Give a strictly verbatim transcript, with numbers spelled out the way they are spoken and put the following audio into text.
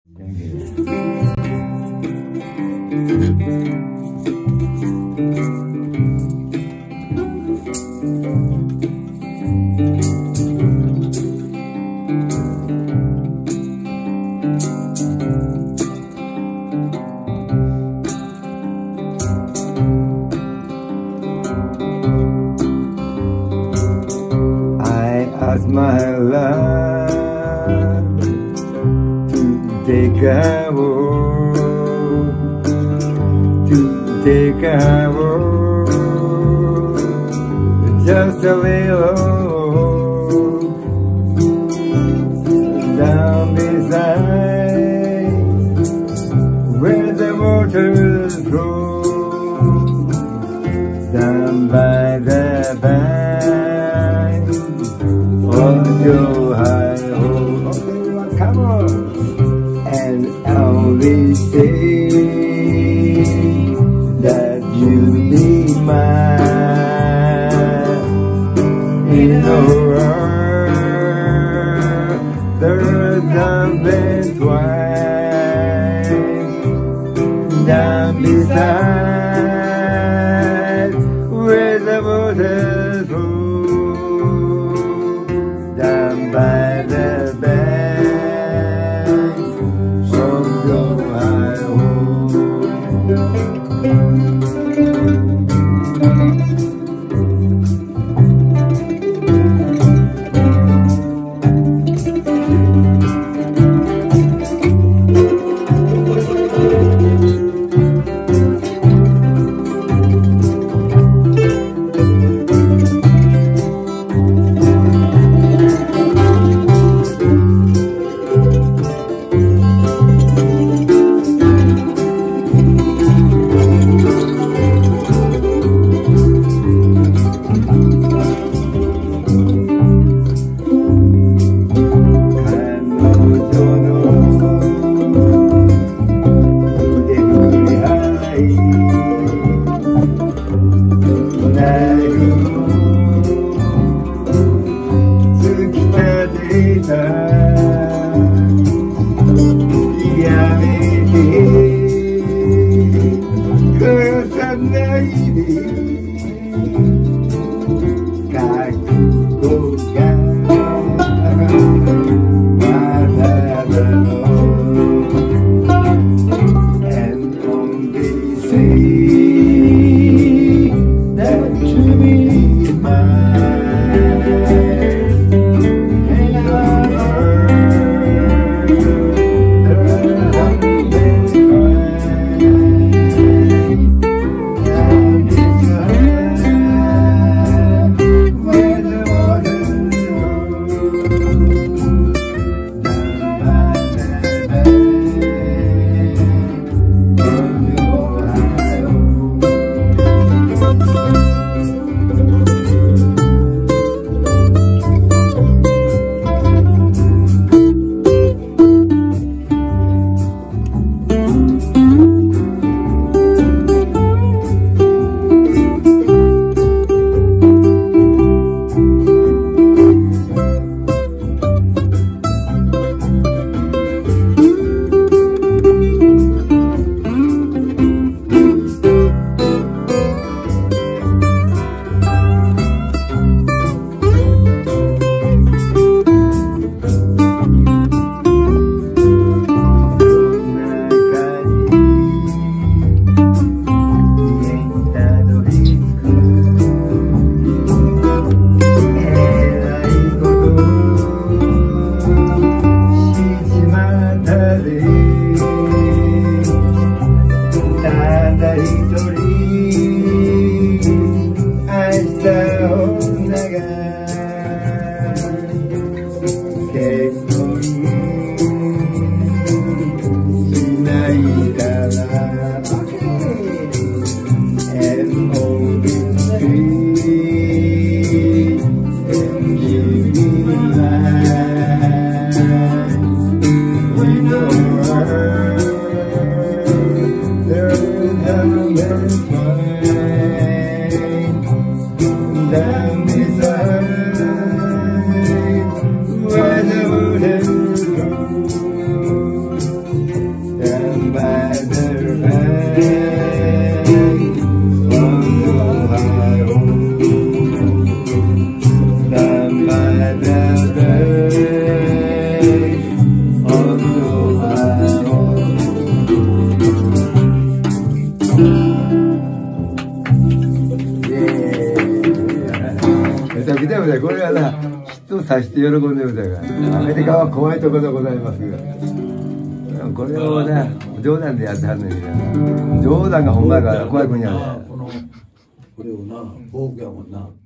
Ask my love to take a walk, to take a walk, just a little down beside where the water flows, down by the bank of your high home. Okay, come on, and only say that you'll be mine in a world there's nothing twice down beside where the water flows, down by the bank of your high home. Mine, and もね、これはな、人を指して喜んでるだから。アメリカは怖いところでございますが。これをね、冗談でやってはんねんけど、冗談がほんまやから怖い国やね。 これをな、フォークやもんな。